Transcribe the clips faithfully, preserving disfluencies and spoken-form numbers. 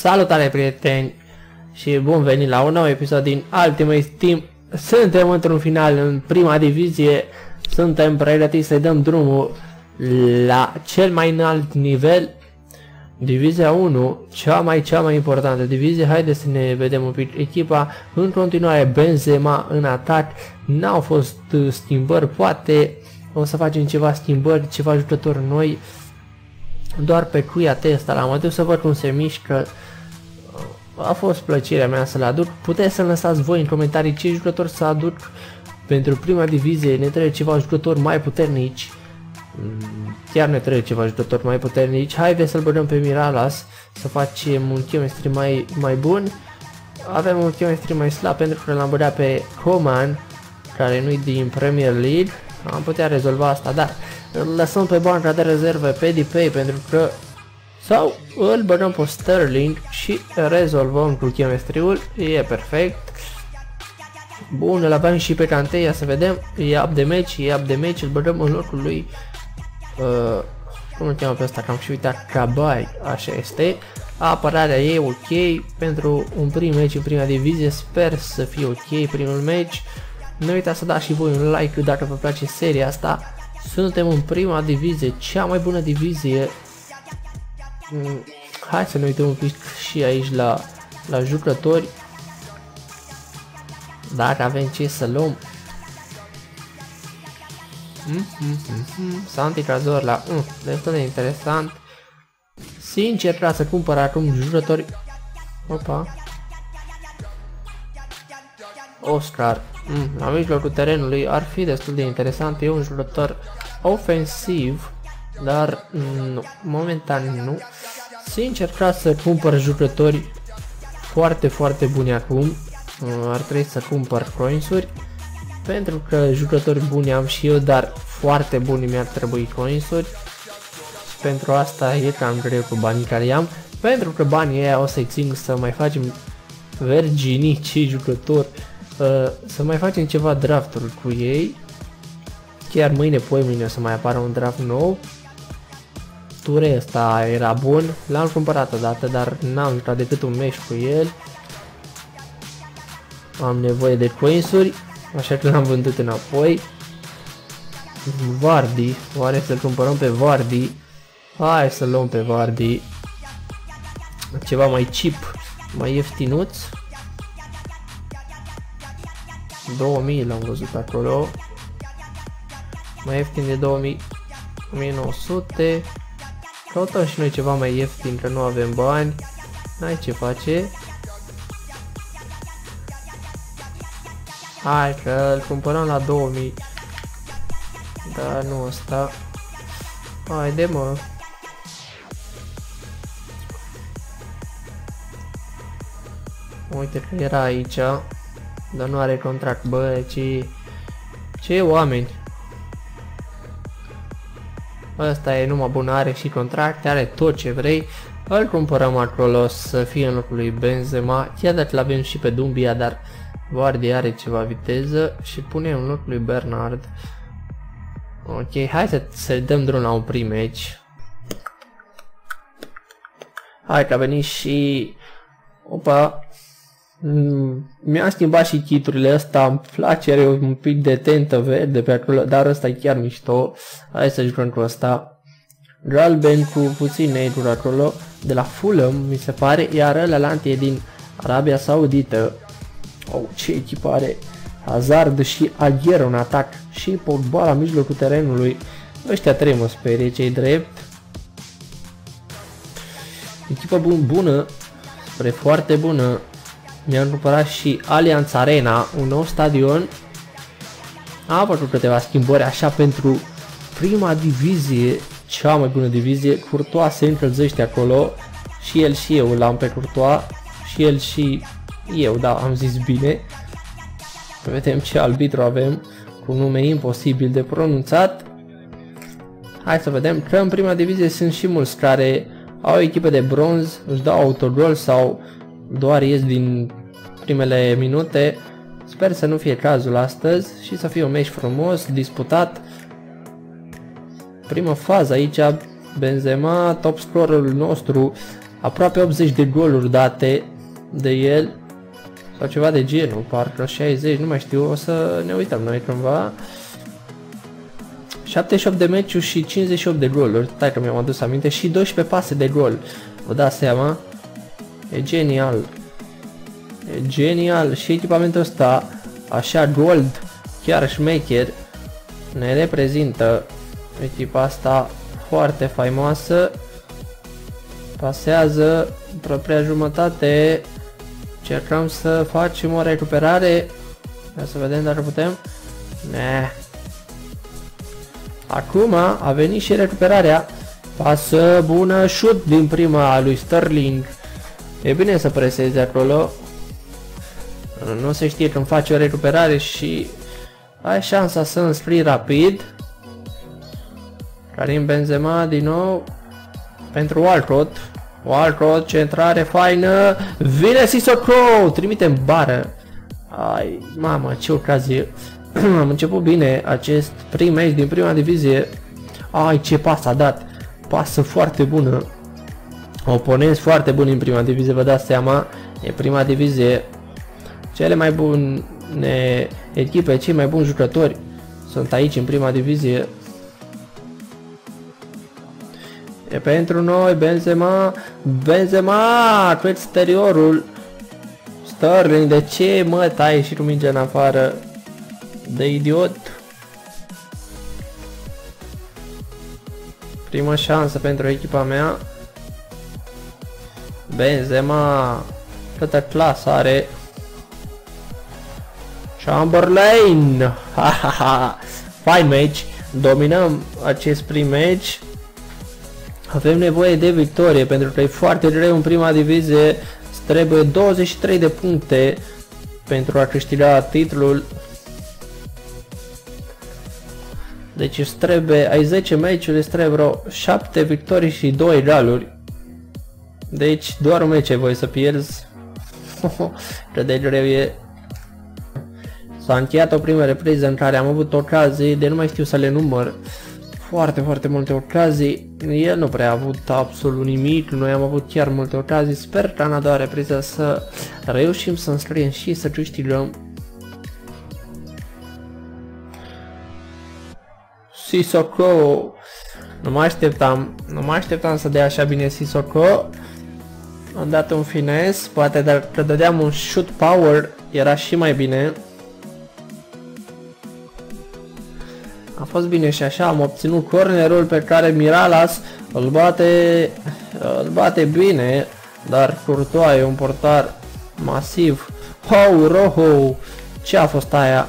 Salutare prieteni și bun venit la un nou episod din Ultimate Team. Suntem într-un final în prima divizie. Suntem pregătiți să dăm drumul la cel mai înalt nivel. Divizia unu, cea mai cea mai importantă divizie. Haideți să ne vedem un pic echipa. În continuare Benzema în atac. N-au fost schimbări, poate o să facem ceva schimbări, ceva jucători noi. Doar pe cuia testa l-am adus să văd cum se mișcă. A fost plăcerea mea să-l aduc. Puteți să lăsați voi în comentarii ce jucători să aduc pentru prima divizie. Ne trebuie ceva jucători mai puternici. Chiar ne trebuie ceva jucători mai puternici. Haideți să-l băgăm pe Miralas, să facem un chemistry mai, mai bun. Avem un chemistry mai slab pentru că l-am băgat pe Coman, care nu-i din Premier League. Am putea rezolva asta, dar îl lăsăm pe banca de rezervă pe Depay pentru că, sau îl băgăm pe Sterling și rezolvăm cu chemistry-ul. E perfect. Bun, îl avem și pe Kanté, ia să vedem. E up de match, e up de match, îl băgăm în locul lui uh, cum îl cheamă pe ăsta, că am și uitat, Cabai, așa este. Apărarea e ok pentru un prim match în prima divizie. Sper să fie ok primul match. Nu uitați să dați și voi un like dacă vă place seria asta. Suntem în prima divizie, cea mai bună divizie. Hai să ne uităm un pic și aici la, la jucători, dacă avem ce să luăm. mm, mm, mm, mm. Santi Cazorla, mm, destul de interesant. Sincer, vreau să cumpăr acum jucători. Opa. Oscar, mm, la mijlocul terenului ar fi destul de interesant. E un jucător ofensiv, dar nu, momentan nu. Sincer, vreau să cumpăr jucători foarte, foarte buni acum. Ar trebui să cumpăr coinsuri, pentru că jucători buni am și eu, dar foarte buni mi-ar trebui coinsuri. Pentru asta e cam greu cu banii care i-am, pentru că banii ăia o să-i țin să mai facem verginii, cei jucători, uh, să mai facem ceva drafturi cu ei. Chiar mâine, poi mâine o să mai apară un draft nou. Ture ăsta era bun, l-am cumpărat odată, dar n-am jucat decât un meci cu el. Am nevoie de coinsuri, așa că l-am vândut înapoi. Vardy, oare să-l cumpărăm pe Vardy? Hai să luăm pe Vardy. Ceva mai cheap, mai ieftinuț. două mii l-am văzut acolo. Mai ieftin de două mii, o mie nouă sute. Căutăm și noi ceva mai ieftin, că nu avem bani. N-ai ce face. Hai că îl cumpărăm la două mii. Dar nu ăsta. Haide mă. Uite că era aici, dar nu are contract. Bă, ce, ce oameni. Ăsta e numai bun, are și contract, are tot ce vrei. Îl cumpărăm acolo să fie în locul lui Benzema. Chiar dacă l-avem și pe Dumbia, dar Vardy are ceva viteză și punem în locul lui Bernard. Ok, hai să, să dăm drum la un prim match. Hai că a venit și... Opa! Mm, mi-a schimbat și chiturile ăsta, îmi place, are un pic de tentă verde pe acolo, dar ăsta e chiar mișto. Hai să jucăm cu ăsta. Galben cu puțin negru acolo, de la Fulham mi se pare, iar ăla e din Arabia Saudită. Oh, ce echipare! Hazard și Aguero în atac și Pogba la mijlocul terenului. Ăștia trei mă sperie, cei drept. Echipă bun, bună, spre foarte bună. Mi-am cumpărat și Allianz Arena, un nou stadion. Am făcut câteva schimbări așa pentru prima divizie, cea mai bună divizie. Courtois se încălzește acolo. Și el și eu l-am pe Courtois. Și el și eu, da, am zis bine. Vedem ce arbitru avem, cu nume imposibil de pronunțat. Hai să vedem că în prima divizie sunt și mulți care au echipe de bronz, își dau autogol sau doar ies din primele minute. Sper să nu fie cazul astăzi și să fie un meci frumos, disputat. Prima fază aici, Benzema, top scorerul nostru, aproape optzeci de goluri date de el. Sau ceva de genul, parcă șaizeci, nu mai știu, o să ne uităm noi cândva. șaptezeci și opt de meciuri și cincizeci și opt de goluri, stai că mi-am adus aminte, și doisprezece pase de gol. Vă dați seama? E genial. E genial și echipamentul ăsta, așa gold, chiar șmecher, ne reprezintă echipa asta foarte faimoasă. Pasează propria jumătate. Cercăm să facem o recuperare. Ia să vedem dacă putem. Ne. Acum a venit și recuperarea. Pasă bună, șut din prima a lui Sterling. E bine să presezi acolo. Nu se știe când faci o recuperare și ai șansa să înscrii rapid. Karim Benzema din nou pentru Walcott. Walcott, centrare faină. Vine Sissoko, trimite în bară. Ai, mamă, ce ocazie. Am început bine acest prim meci din prima divizie. Ai, ce pas a dat. Pasă foarte bună. Oponenți foarte buni în prima divizie, vă dați seama. E prima divizie. Cele mai bune echipe, cei mai buni jucători sunt aici în prima divizie. E pentru noi Benzema. Benzema cu exteriorul. Sterling, de ce mă tai și cu mingea în afară? De idiot. Prima șansă pentru echipa mea. Benzema, câtă clasă are. Chamberlain. Ha ha ha. Fine match. Dominăm acest prim match. Avem nevoie de victorie pentru că e foarte greu în prima divizie. Trebuie douăzeci și trei de puncte pentru a câștiga titlul. Deci îți trebuie, ai zece meciuri, îți trebuie vreo șapte victorii și două egaluri. Deci doar un meci ai voie să pierzi. Că de greu e. S-a încheiat o primă repriză în care am avut ocazii, de nu mai știu să le număr. Foarte, foarte multe ocazii. El nu prea a avut absolut nimic, noi am avut chiar multe ocazii. Sper că în a doua repriză să reușim să înscriem și să câștigăm. Sissoko. Nu mă așteptam, nu mă așteptam să dea așa bine Sissoko. Am dat un fines, poate dacă dădeam un shoot power era și mai bine. A fost bine și așa, am obținut cornerul pe care Miralas îl bate, îl bate bine, dar Courtois e un portar masiv. Oh, Rojo, ce a fost aia?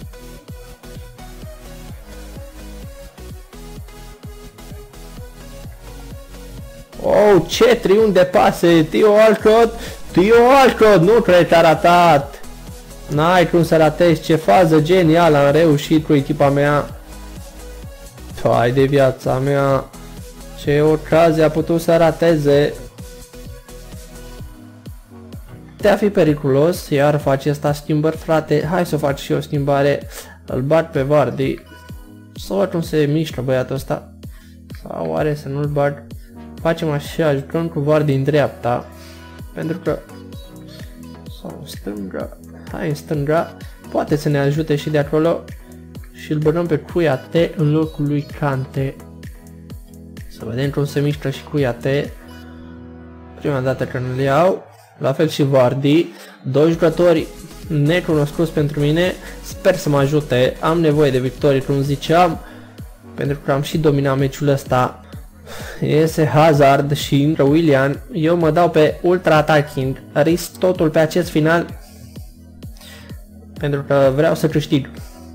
Oh, ce triunghi de pase, Theo Walcott, Theo Walcott, nu cred că a ratat. N-ai cum să ratezi, ce fază genială am reușit cu echipa mea. Hai de viața mea, ce ocazie a putut să rateze. Te-a fi periculos, iar face asta schimbări, frate. Hai să fac și eu o schimbare. Îl bat pe Vardy. Să văd cum se mișcă băiatul ăsta. Sau oare să nu-l bag. Facem așa, jucăm cu Vardy în dreapta. Pentru că... sau în stânga. Hai în stânga. Poate să ne ajute și de acolo. Și îl băgăm pe Kouyaté în locul lui Kante. Să vedem cum se mișcă și Kouyaté. Prima dată când îl iau. La fel și Vardy. Doi jucători necunoscuți pentru mine. Sper să mă ajute. Am nevoie de victorie, cum ziceam. Pentru că am și dominat meciul ăsta. Iese Hazard și intră Willian. Eu mă dau pe ultra attacking. Risc totul pe acest final. Pentru că vreau să câștig.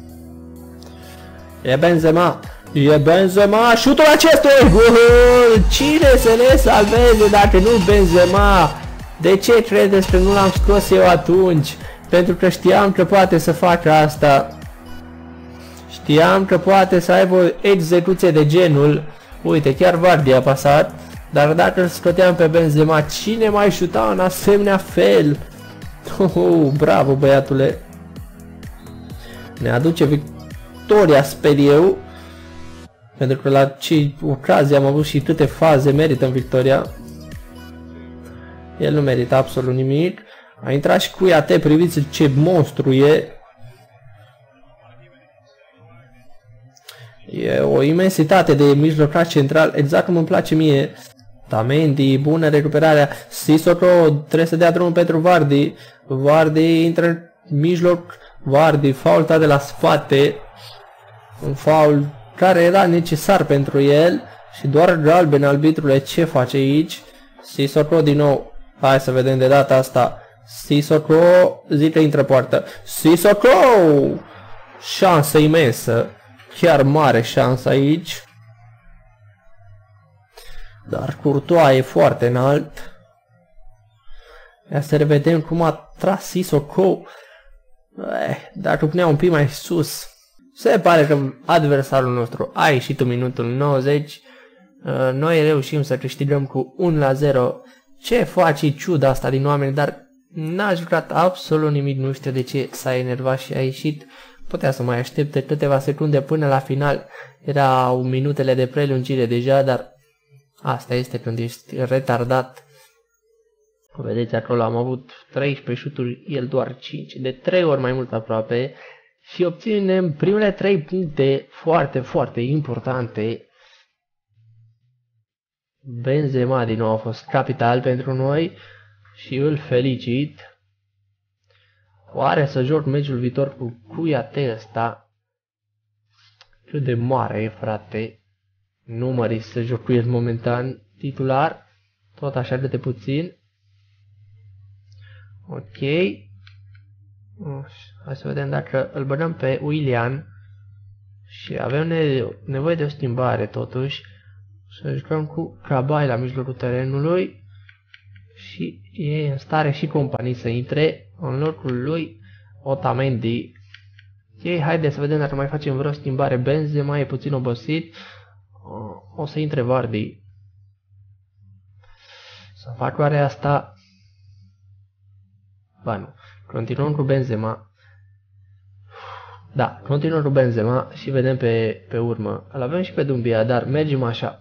E Benzema. E Benzema. Șutul acestui gol. Cine să ne salveze dacă nu Benzema? De ce credeți că nu l-am scos eu atunci? Pentru că știam că poate să facă asta. Știam că poate să aibă o execuție de genul. Uite, chiar Vardy a pasat. Dar dacă îl scoteam pe Benzema, cine mai șuta în asemenea fel? Oh, bravo băiatule. Ne aduce victoria, sper eu. Pentru că la ce ocazie am avut și câte faze merită în victoria. El nu merită absolut nimic. A intrat și Kouyaté, priviți ce monstru e. E o imensitate de mijlocaș central, exact cum îmi place mie. Tamendi, bună recuperarea. Sissoko trebuie să dea drumul pentru Vardy. Vardy intră în mijloc. Vardy, faulta de la spate. Un faul care era necesar pentru el. Și doar galben, arbitrule, ce face aici? Sissoko din nou. Hai să vedem de data asta. Sissoko, zice intră poartă. Sissoko! Șansă imensă. Chiar mare șansă aici. Dar Courtois e foarte înalt. Ia să revedem cum a tras Sissoko. Eh, dacă punea un pic mai sus. Se pare că adversarul nostru a ieșit în minutul nouăzeci. Noi reușim să câștigăm cu unu la zero. Ce face ciuda asta din oameni, dar n-a jucat absolut nimic, nu știu de ce s-a enervat și a ieșit. Putea să mai aștepte câteva secunde până la final. Erau minutele de prelungire deja, dar asta este când ești retardat. Vedeți acolo am avut treisprezece șuturi, el doar cinci, de trei ori mai mult aproape. Și obținem primele trei puncte foarte, foarte importante. Benzema din nou a fost capital pentru noi și îl felicit. Oare să joc meciul viitor cu Kouyaté ăsta? Cât de mare e, frate. Nu mă risc să joc cu el momentan titular. Tot așa de puțin. Ok. Hai să vedem dacă îl băgăm pe Willian. Și avem nevoie de o schimbare totuși. Să jucăm cu Cabai la mijlocul terenului. Și e în stare și companii să intre în locul lui Otamendi. Ok, haideți să vedem dacă mai facem vreo schimbare. Benzema e puțin obosit. O, o să intre Vardy. Să fac oare asta? Ba nu. Continuăm cu Benzema. Da, continuăm cu Benzema și vedem pe, pe urmă. Îl avem și pe Doumbia, dar mergem așa.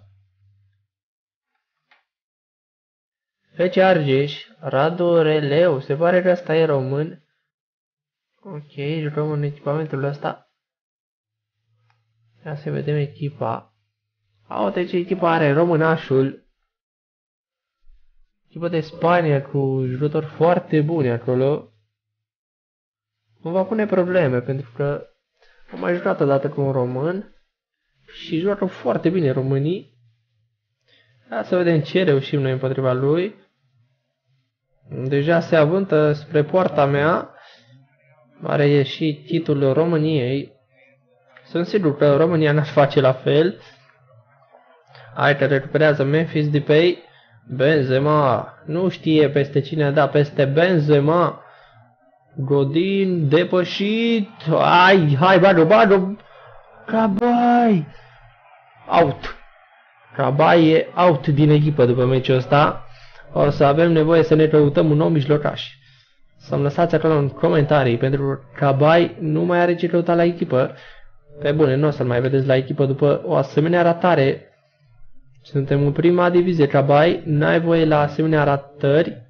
Fece Argeș, Radu Releu, se pare că ăsta e român. Ok, jucăm în echipamentul ăsta. Ia să vedem echipa. Uite ce echipă are românașul. Echipă de Spania cu jucători foarte buni acolo. Nu va pune probleme pentru că am mai jucat odată cu un român. Și joacă foarte bine românii. Ia să vedem ce reușim noi împotriva lui. Deja se avântă spre poarta mea. Are și titlul României. Sunt sigur că România n-ar face la fel. Hai că recuperează Memphis Depay. Benzema. Nu știe peste cine a dat. Peste Benzema. Godin depășit. Hai, hai, bado, bado. Cabai. Out. Cabai e out din echipă după meciul ăsta. O să avem nevoie să ne căutăm un nou mijlocaș. Să-mi lăsați acolo în comentarii, pentru că Cabai nu mai are ce căuta la echipă. Pe bune, nu o să-l mai vedeți la echipă după o asemenea ratare. Suntem în prima divizie, Cabai, n-ai voie la asemenea ratări.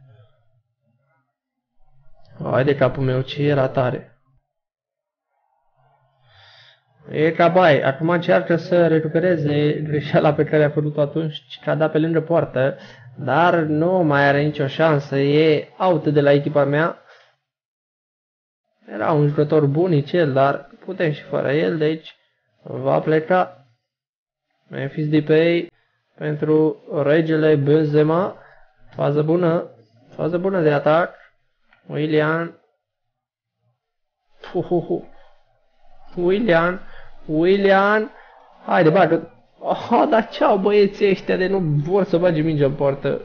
Hai de capul meu, ce e ratare. E Cabai, acum încearcă să recupereze greșeala pe care a făcut-o atunci, că a dat pe lângă poartă. Dar nu mai are nicio șansă, e out de la echipa mea. Era un jucător bunic el, dar putem și fără el, deci va pleca Memphis Depay pentru regele Benzema. Fază bună, fază bună de atac. Willian. Uhuhu. Willian, Willian. Haide, bagă. Oh, dar ce-au băieții ăștia de nu vor să bage mingea în poartă?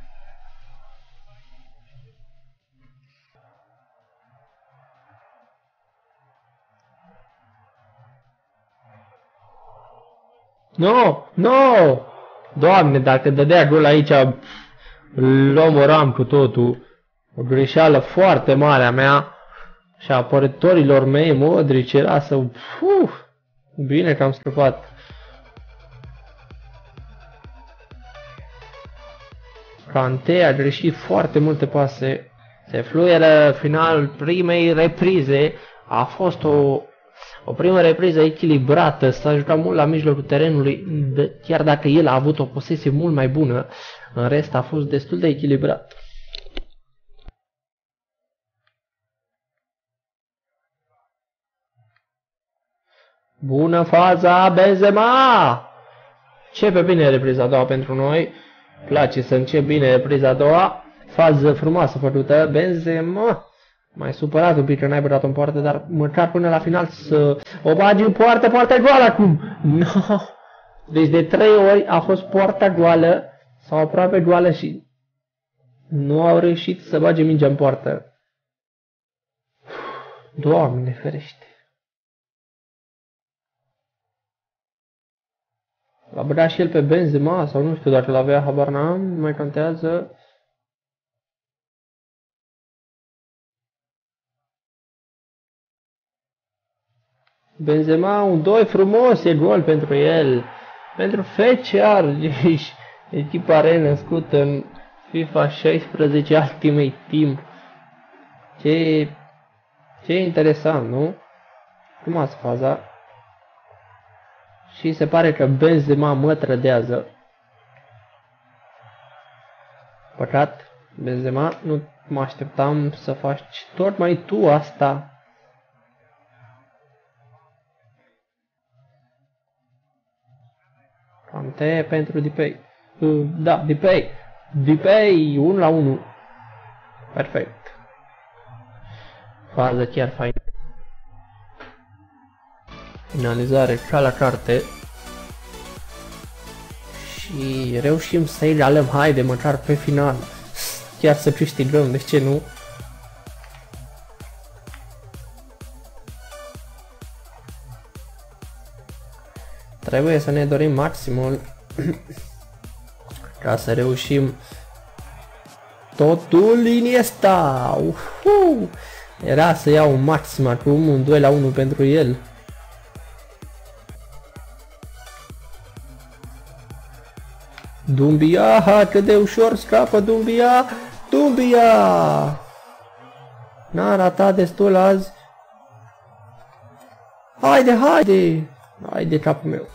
No, no! Doamne, dacă dădea gol aici, îl omoram cu totul. O greșeală foarte mare a mea și a apărătorilor mei. Modric era să... Uf, bine că am scăpat. Kanté a greșit foarte multe pase. Se fluieră finalul primei reprize. A fost o, o primă repriză echilibrată. S-a jucat mult la mijlocul terenului. Chiar dacă el a avut o posesie mult mai bună, în rest a fost destul de echilibrat. Bună faza, Benzema! Începe bine repriza a doua pentru noi. Place să încep bine repriza a doua. Fază frumoasă făcută. Benzema. Mai supărat un pic că n-ai băgat în poartă, dar măcar până la final să o bagi în poartă. Poarta goală acum! No. Deci de trei ori a fost poarta goală sau aproape goală și nu au reușit să bage mingea în poartă. Doamne ferește! L-a băgat și el pe Benzema sau nu știu dacă l-avea, habar n-am, nu mai contează. Benzema, un doi frumos, e gol pentru el. Pentru F C R, echipa renăscută în FIFA șaisprezece Ultimate Team. Ce, ce interesant, nu? Frumoasă faza. Și se pare că Benzema mă trădează. Păcat, Benzema, nu mă așteptam să faci tot mai tu asta. Kanté pentru Depay. Uh, da, Depay. Depay, unu la unu. Perfect. Fază chiar fain. Finalizare ca la carte. Și reușim să egalăm, haide, măcar pe final. Chiar să câștigăm, de ce nu? Trebuie să ne dorim maximul ca să reușim totul. Iniesta! Uhu! Era să iau un maxim acum, un doi la unu pentru el. Doumbia, ha, cât de ușor scapă Doumbia! Doumbia! N-a ratat destul azi. Haide, haide! Haide, capul meu.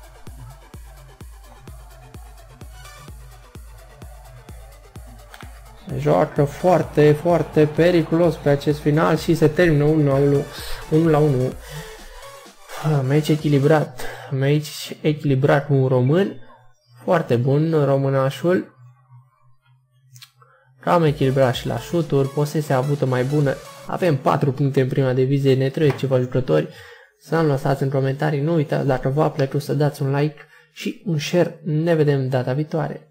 Se joacă foarte, foarte periculos pe acest final și se termină unu la unu. Meci echilibrat. Meci echilibrat cu un român. Foarte bun românașul. Cam echilibrat și la șuturi. Posesia avută mai bună. Avem patru puncte în prima divizie. Ne trebuie ceva jucători. Să-mi lăsați în comentarii. Nu uitați, dacă v-a plăcut, să dați un like și un share. Ne vedem data viitoare.